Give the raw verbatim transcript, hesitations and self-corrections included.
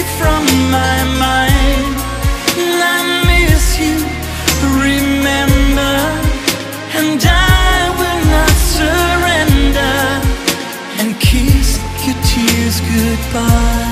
from my mind. And I miss you, remember, and I will not surrender, and kiss your tears goodbye.